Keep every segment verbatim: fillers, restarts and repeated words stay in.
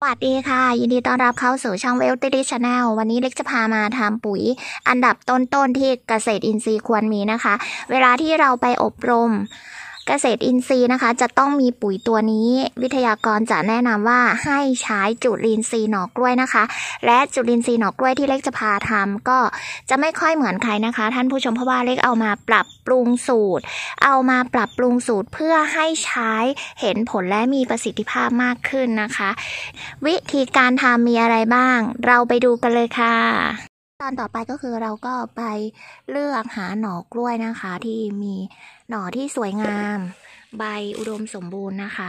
วัสดีค่ะยินดีต้อนรับเข้าสู่ช่องเวลตี้ดิชแนลวันนี้เล็กจะพามาทำปุ๋ยอันดับต้นๆที่เกษตรอินทรีย์ควรมีนะคะเวลาที่เราไปอบรมเกษตรอินทรีย์นะคะจะต้องมีปุ๋ยตัวนี้วิทยากรจะแนะนำว่าให้ใช้จุลินทรีย์หน่อกล้วยนะคะและจุลินทรีย์หน่อกล้วยที่เล็กจะพาทำก็จะไม่ค่อยเหมือนใครนะคะท่านผู้ชมเพราะว่าเล็กเอามาปรับปรุงสูตรเอามาปรับปรุงสูตรเพื่อให้ใช้เห็นผลและมีประสิทธิภาพมากขึ้นนะคะวิธีการทำมีอะไรบ้างเราไปดูกันเลยค่ะตอนต่อไปก็คือเราก็ไปเลือกหาหน่อกล้วยนะคะที่มีหน่อที่สวยงามใบอุดมสมบูรณ์นะคะ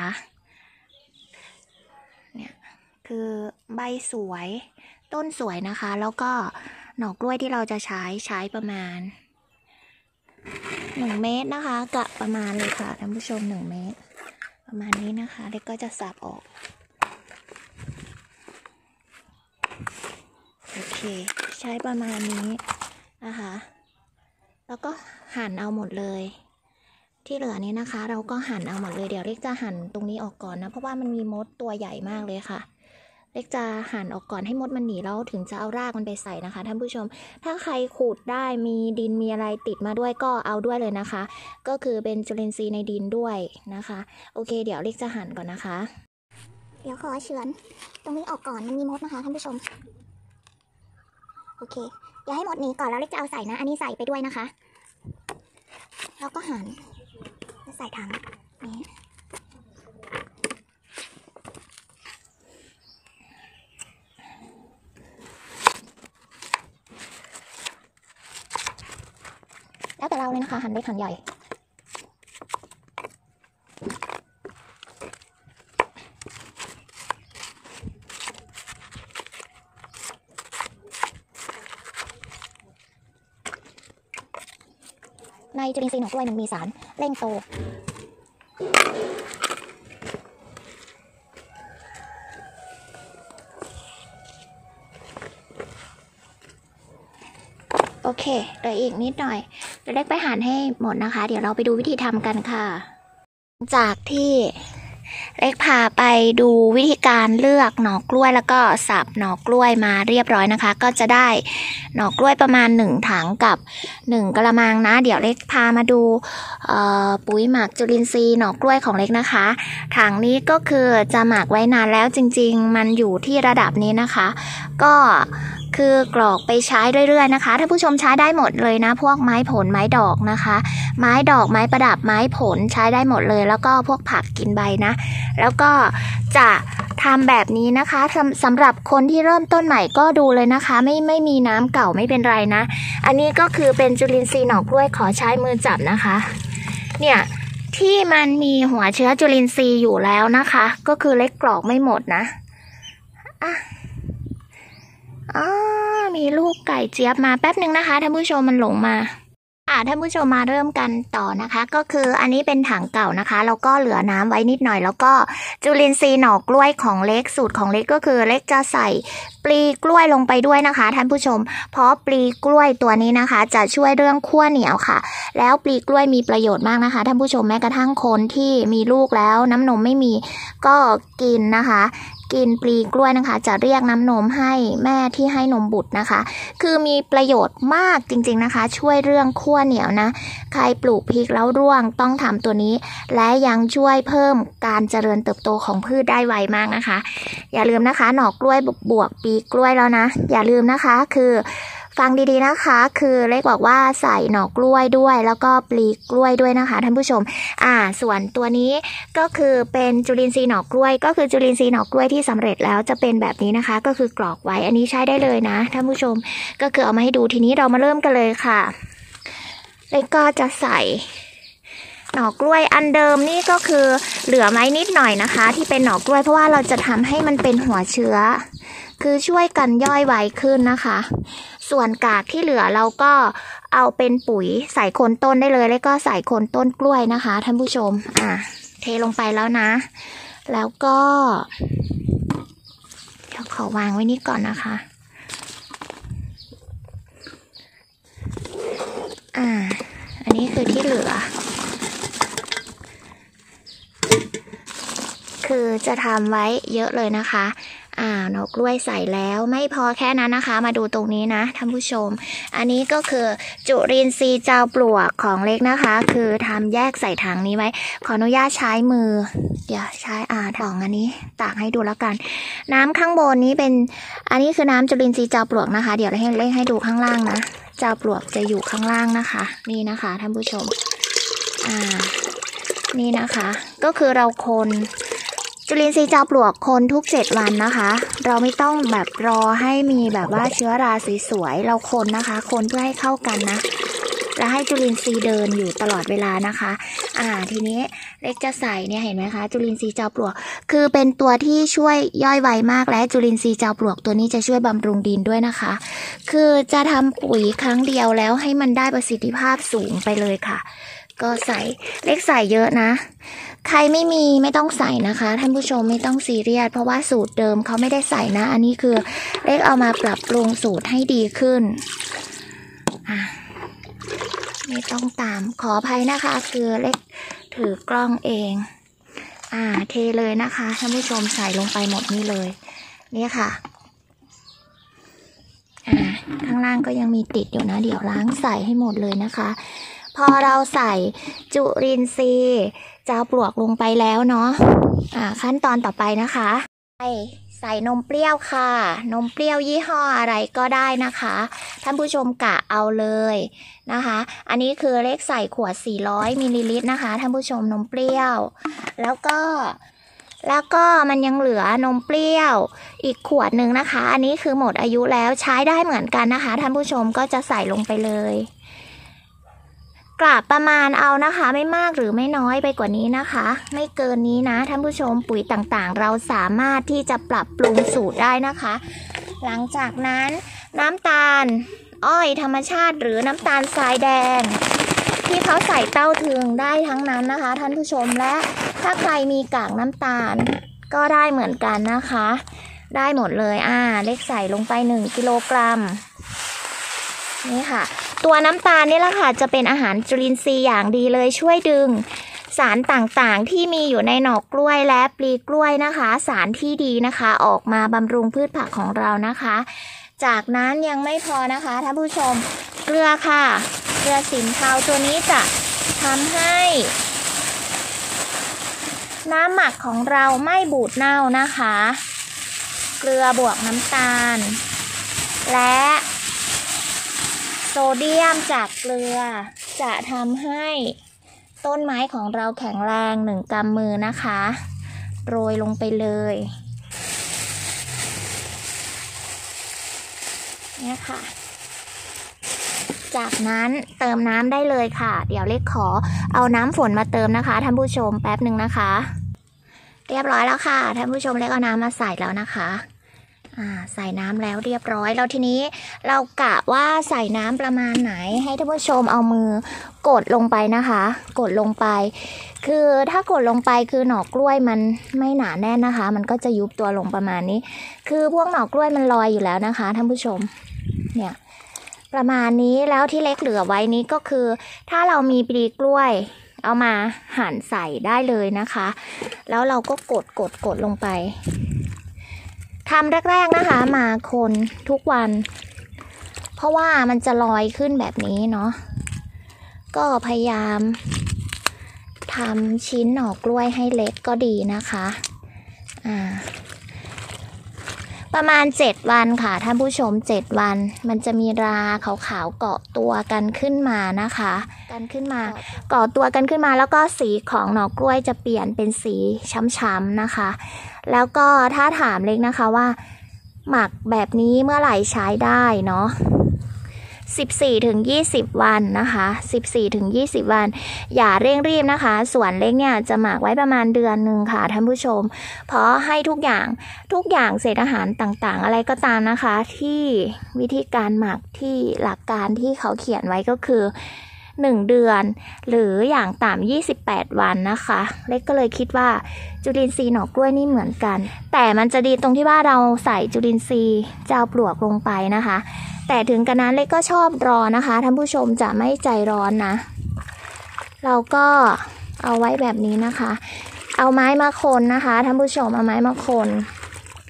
เนี่ยคือใบสวยต้นสวยนะคะแล้วก็หน่อกล้วยที่เราจะใช้ใช้ประมาณหนึ่งเมตรนะคะกะประมาณเลยค่ะท่านผู้ชมหนึ่งเมตรประมาณนี้นะคะเด็กก็จะสับออกโอเคใช้ประมาณนี้นะคะแล้วก็หั่นเอาหมดเลยที่เหลือนี้นะคะเราก็หั่นเอาหมดเลยเดี๋ยวเล็กจะหั่นตรงนี้ออกก่อนนะเพราะว่ามันมีมดตัวใหญ่มากเลยค่ะเล็กจะหั่นออกก่อนให้มดมันหนีแล้วถึงจะเอารากมันไปใส่นะคะท่านผู้ชมถ้าใครขูดได้มีดินมีอะไรติดมาด้วยก็เอาด้วยเลยนะคะก็คือเป็นจุลินทรีย์ในดินด้วยนะคะโอเคเดี๋ยวเล็กจะหั่นก่อนนะคะเดี๋ยวขอเฉือนตรงนี้ออกก่อนมันมีมดนะคะท่านผู้ชมโอเคเดี๋ยวให้หมดนี้ก่อนแล้วเล็กจะเอาใส่นะอันนี้ใส่ไปด้วยนะคะแล้วก็หั่นใส่ถังนี้แล้วแต่เราเลยนะคะหั่นเล็กหั่นใหญ่ในจุลินทรีย์หน่อกล้วยมันมีสารเร่งโตโอเคเหลืออีกนิดหน่อยเดี๋ยวเล็กไปหั่นให้หมดนะคะเดี๋ยวเราไปดูวิธีทำกันค่ะจากที่เล็กพาไปดูวิธีการเลือกหน่อกล้วยแล้วก็สับหน่อกล้วยมาเรียบร้อยนะคะก็จะได้หน่อกล้วยประมาณหนึ่งถังกับหนึ่งกะละมังนะเดี๋ยวเล็กพามาดูปุ๋ยหมักจุลินทรีย์หน่อกล้วยของเล็กนะคะถังนี้ก็คือจะหมักไว้นานแล้วจริงๆมันอยู่ที่ระดับนี้นะคะก็คือกรอกไปใช้เรื่อยๆนะคะถ้าผู้ชมใช้ได้หมดเลยนะพวกไม้ผลไม้ดอกนะคะไม้ดอกไม้ประดับไม้ผลใช้ได้หมดเลยแล้วก็พวกผักกินใบนะแล้วก็จะทำแบบนี้นะคะสำหรับคนที่เริ่มต้นใหม่ก็ดูเลยนะคะไม่ไม่มีน้ำเก่าไม่เป็นไรนะอันนี้ก็คือเป็นจุลินทรีย์หน่อกล้วยขอใช้มือจับนะคะเนี่ยที่มันมีหัวเชื้อจุลินทรีย์อยู่แล้วนะคะก็คือเล็กกรอกไม่หมดนะอ่ะอ๋อมีลูกไก่เจี๊ยบมาแป๊บหนึ่งนะคะท่านผู้ชมมันหลงมาอ่าท่านผู้ชมมาเริ่มกันต่อนะคะก็คืออันนี้เป็นถังเก่านะคะแล้วก็เหลือน้ำไว้นิดหน่อยแล้วก็จุลินทรีย์หน่อกล้วยของเล็กสูตรของเล็กก็คือเล็กจะใส่ปลีกล้วยลงไปด้วยนะคะท่านผู้ชมเพราะปลีกล้วยตัวนี้นะคะจะช่วยเรื่องขั้วเหนียวค่ะแล้วปลีกล้วยมีประโยชน์มากนะคะท่านผู้ชมแม้กระทั่งคนที่มีลูกแล้วน้ำนมไม่มีก็กินนะคะกินปลีกล้วยนะคะจะเรียกน้ำนมให้แม่ที่ให้นมบุตรนะคะคือมีประโยชน์มากจริงๆนะคะช่วยเรื่องขั้วเหนียวนะใครปลูกพริกแล้วร่วงต้องทำตัวนี้และยังช่วยเพิ่มการเจริญเติบโตของพืชได้ไวมากนะคะอย่าลืมนะคะหน่อกล้วยบวกปลีกล้วยแล้วนะอย่าลืมนะคะคือฟังดีๆนะคะคือเล็กบอกว่าใส่หน่อกล้วยด้วยแล้วก็ปลีกล้วยด้วยนะคะท่านผู้ชมอ่าส่วนตัวนี้ก็คือเป็นจุลินทรีย์หน่อกล้วยก็คือจุลินทรีย์หน่อกล้วยที่สำเร็จแล้วจะเป็นแบบนี้นะคะก็คือกรอกไว้อันนี้ใช้ได้เลยนะท่านผู้ชมก็คือเอามาให้ดูทีนี้เรามาเริ่มกันเลยค่ะเล็กก็จะใส่หน่อกล้วยอันเดิมนี่ก็คือเหลือไม้นิดหน่อยนะคะที่เป็นหน่อกล้วยเพราะว่าเราจะทำให้มันเป็นหัวเชื้อคือช่วยกันย่อยไวขึ้นนะคะส่วนกากที่เหลือเราก็เอาเป็นปุ๋ยใส่โคนต้นได้เลยแล้วก็ใส่โคนต้นกล้วยนะคะท่านผู้ชมอ่ะเทลงไปแล้วนะแล้วก็เดี๋ยวขอวางไว้นี่ก่อนนะคะอ่าอันนี้คือที่เหลือคือจะทำไว้เยอะเลยนะคะอ่าหน่อกล้วยใส่แล้วไม่พอแค่นั้นนะคะมาดูตรงนี้นะท่านผู้ชมอันนี้ก็คือจุลินทรีย์เจ้าปลวกของเล็กนะคะคือทำแยกใส่ถังนี้ไว้ขออนุญาตใช้มือเดี๋ยวใช้อ่าถังอันนี้ตากให้ดูแล้วกันน้ำข้างบนนี้เป็นอันนี้คือน้ำจุลินทรีย์เจ้าปลวกนะคะเดี๋ยวให้เล็กให้ดูข้างล่างนะเจ้าปลวกจะอยู่ข้างล่างนะคะนี่นะคะท่านผู้ชมอ่านี่นะคะก็คือเราคนจุลินทรีย์เจ้าปลวกคนทุกเจ็ดวันนะคะเราไม่ต้องแบบรอให้มีแบบว่าเชื้อราสวยๆเราคนนะคะคนเพื่อให้เข้ากันนะและให้จุลินทรีย์เดินอยู่ตลอดเวลานะคะอ่าทีนี้เล็กจะใส่เนี่ยเห็นไหมคะจุลินทรีย์เจ้าปลวกคือเป็นตัวที่ช่วยย่อยไวมากและจุลินทรีย์เจ้าปลวกตัวนี้จะช่วยบำรุงดินด้วยนะคะคือจะทำปุ๋ยครั้งเดียวแล้วให้มันได้ประสิทธิภาพสูงไปเลยค่ะก็ใส่เล็กใส่เยอะนะใครไม่มีไม่ต้องใส่นะคะท่านผู้ชมไม่ต้องซีเรียสเพราะว่าสูตรเดิมเขาไม่ได้ใส่นะอันนี้คือเล็กเอามาปรับปรุงสูตรให้ดีขึ้นอ่ะไม่ต้องตามขออภัยนะคะคือเล็กถือกล้องเองอ่าเทเลยนะคะท่านผู้ชมใส่ลงไปหมดนี่เลยนี่ค่ะอ่าข้างล่างก็ยังมีติดอยู่นะเดี๋ยวล้างใส่ให้หมดเลยนะคะพอเราใส่จุลินทรีย์เจ้าปลวกลงไปแล้วเนาะอ่าขั้นตอนต่อไปนะคะใส่ใส่นมเปรี้ยวค่ะนมเปรี้ยวยี่ห้ออะไรก็ได้นะคะท่านผู้ชมกะเอาเลยนะคะอันนี้คือเลขใส่ขวดสี่ร้อยมิลลิลิตรนะคะท่านผู้ชมนมเปรี้ยวแล้วก็แล้วก็มันยังเหลือนมเปรี้ยวอีกขวดหนึ่งนะคะอันนี้คือหมดอายุแล้วใช้ได้เหมือนกันนะคะท่านผู้ชมก็จะใส่ลงไปเลยกราบประมาณเอานะคะไม่มากหรือไม่น้อยไปกว่านี้นะคะไม่เกินนี้นะท่านผู้ชมปุ๋ยต่างๆเราสามารถที่จะปรับปรุงสูตรได้นะคะหลังจากนั้นน้ำตาลอ้อยธรรมชาติหรือน้ำตาลทรายแดงที่เขาใส่เต้าถึงได้ทั้งนั้นนะคะท่านผู้ชมและถ้าใครมีกากน้ำตาลก็ได้เหมือนกันนะคะได้หมดเลยอ่าเล็กใส่ลงไปหนึ่งกิโลกรัมนี่ค่ะตัวน้ำตาลนี่แหละค่ะจะเป็นอาหารจุลินทรีย์อย่างดีเลยช่วยดึงสารต่างๆที่มีอยู่ในหน่อกล้วยและปลีกล้วยนะคะสารที่ดีนะคะออกมาบำรุงพืชผักของเรานะคะจากนั้นยังไม่พอนะคะท่านผู้ชมเกลือค่ะเกลือสินเทาตัวนี้จะทำให้น้ำหมักของเราไม่บูดเน่านะคะเกลือบวกน้ำตาลและโซเดียมจากเกลือจะทำให้ต้นไม้ของเราแข็งแรงหนึ่งกำมือนะคะโรยลงไปเลยเนี่ยค่ะจากนั้นเติมน้ำได้เลยค่ะเดี๋ยวเล็กขอเอาน้ำฝนมาเติมนะคะท่านผู้ชมแป๊บหนึ่งนะคะเรียบร้อยแล้วค่ะท่านผู้ชมเล็กเอาน้ำมาใส่แล้วนะคะอ่าใส่น้ำแล้วเรียบร้อยแล้วทีนี้เรากะว่าใส่น้ำประมาณไหนให้ท่านผู้ชมเอามือกดลงไปนะคะกดลงไปคือถ้ากดลงไปคือหน่อกล้วยมันไม่หนาแน่นนะคะมันก็จะยุบตัวลงประมาณนี้คือพวกหน่อกล้วยมันลอยอยู่แล้วนะคะท่านผู้ชมเนี่ยประมาณนี้แล้วที่เล็กเหลือไว้นี้ก็คือถ้าเรามีปลีกล้วยเอามาหั่นใส่ได้เลยนะคะแล้วเราก็กดกดกดลงไปทำแรกๆนะคะมาคนทุกวันเพราะว่ามันจะลอยขึ้นแบบนี้เนาะก็พยายามทำชิ้นหน่อกล้วยให้เล็กก็ดีนะคะอ่าประมาณเจ็ดวันค่ะท่านผู้ชมเจ็ดวันมันจะมีราขาวๆเกาะตัวกันขึ้นมานะคะกันขึ้นมาเกาะตัวกันขึ้นมาแล้วก็สีของหน่อกล้วยจะเปลี่ยนเป็นสีช้ำๆนะคะแล้วก็ถ้าถามเล็กนะคะว่าหมักแบบนี้เมื่อไหร่ใช้ได้เนาะสิบสี่ถึงยี่สิบวันนะคะสิบสี่ถึงยี่สิบวันอย่าเร่งรีบนะคะส่วนเล็กเนี่ยจะหมักไว้ประมาณเดือนหนึ่งค่ะท่านผู้ชมเพราะให้ทุกอย่างทุกอย่างเศษอาหารต่างๆอะไรก็ตามนะคะที่วิธีการหมักที่หลักการที่เขาเขียนไว้ก็คือหนึ่งเดือนหรืออย่างต่ำยี่สิบแปดวันนะคะเล็กก็เลยคิดว่าจุลินทรีย์หน่อกล้วยนี่เหมือนกันแต่มันจะดีตรงที่ว่าเราใส่จุลินทรีย์เจ้าปลวกลงไปนะคะแต่ถึงกระนั้นเล็กก็ชอบรอนะคะท่านผู้ชมจะไม่ใจร้อนนะเราก็เอาไว้แบบนี้นะคะเอาไม้มาคนนะคะท่านผู้ชมเอาไม้มาคน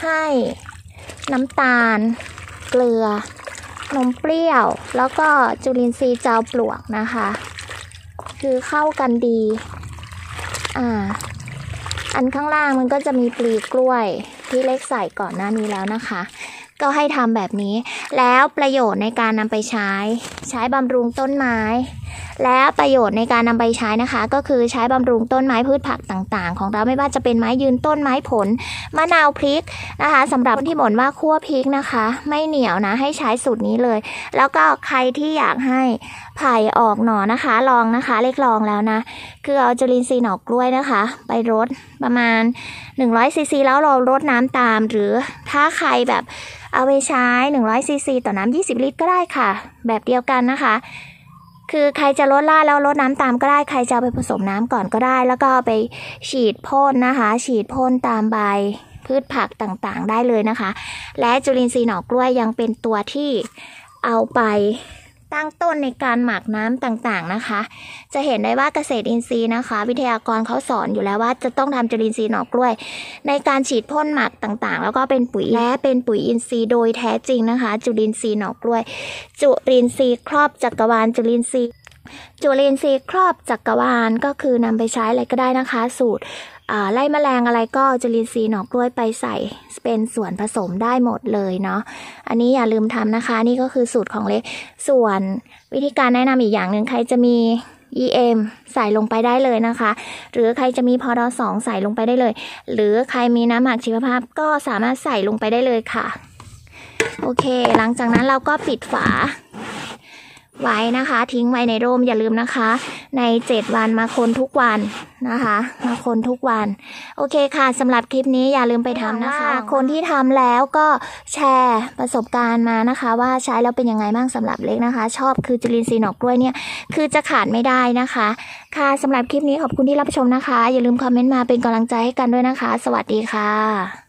ให้น้ำตาลเกลือนมเปรี้ยวแล้วก็จุลินทรีย์เจาปลวกนะคะคือเข้ากันดีอ่าอันข้างล่างมันก็จะมีปลีกล้วยที่เล็กใส่ก่อนหน้านี้แล้วนะคะก็ให้ทำแบบนี้แล้วประโยชน์ในการนำไปใช้ใช้บำรุงต้นไม้และประโยชน์ในการนำไปใช้นะคะก็คือใช้บำรุงต้นไม้พืชผักต่างๆของเราไม่ว่าจะเป็นไม้ยืนต้นไม้ผลมะนาวพริกนะคะสำหรับคนที่บ่นว่าคั่วพริกนะคะไม่เหนียวนะให้ใช้สูตรนี้เลยแล้วก็ใครที่อยากให้ไผ่ออกหน่อนะคะลองนะคะเล็กลองแล้วนะคือเอาจุลินทรีย์หน่อกล้วยนะคะไปรดประมาณหนึ่งร้อยซีซีแล้วเรารดน้ำตามหรือถ้าใครแบบเอาไปใช้หนึ่งร้อยซีซีต่อน้ำยี่สิบลิตรก็ได้ค่ะแบบเดียวกันนะคะคือใครจะลดล่าแล้วลดน้ำตามก็ได้ใครจะเอาไปผสมน้ำก่อนก็ได้แล้วก็ไปฉีดพ่นนะคะฉีดพ่นตามใบพืชผักต่างๆได้เลยนะคะและจุลินทรีย์หน่อกล้วยยังเป็นตัวที่เอาไปตั้งต้นในการหมักน้ำต่างๆนะคะจะเห็นได้ว่าเกษตรอินทรีย์นะคะวิทยากรเขาสอนอยู่แล้วว่าจะต้องทำจุลินทรีย์หน่อกล้วยในการฉีดพ่นหมักต่างๆแล้วก็เป็นปุ๋ยและเป็นปุ๋ยอินทรีย์โดยแท้จริงนะคะจุลินทรีย์หน่อกล้วยจุลินทรีย์ครอบจักรวาลจุลินทรีย์จุลินทรีย์ครอบจักรวาลก็คือนำไปใช้อะไรก็ได้นะคะสูตรไล่แมลงอะไรก็จุลินทรีย์หน่อกล้วยไปใส่เป็นส่วนผสมได้หมดเลยเนาะอันนี้อย่าลืมทำนะคะนี่ก็คือสูตรของเล็กส่วนวิธีการแนะนำอีกอย่างหนึ่งใครจะมี อี เอ็ม ใส่ลงไปได้เลยนะคะหรือใครจะมีพอดอสองใส่ลงไปได้เลยหรือใครมีน้ำหมักชีวภาพก็สามารถใส่ลงไปได้เลยค่ะโอเคหลังจากนั้นเราก็ปิดฝาไว้นะคะทิ้งไว้ในร่มอย่าลืมนะคะในเจ็ดวันมาคนทุกวันนะคะมาคนทุกวันโอเคค่ะสำหรับคลิปนี้อย่าลืมไปทำนะคะคนที่ทำแล้วก็แชร์ประสบการณ์มานะคะว่าใช้แล้วเป็นยังไงบ้างสำหรับเล็กนะคะชอบคือจุลินทรีย์หน่อกล้วยเนี่ยคือจะขาดไม่ได้นะคะค่ะสำหรับคลิปนี้ขอบคุณที่รับชมนะคะอย่าลืมคอมเมนต์มาเป็นกำลังใจให้กันด้วยนะคะสวัสดีค่ะ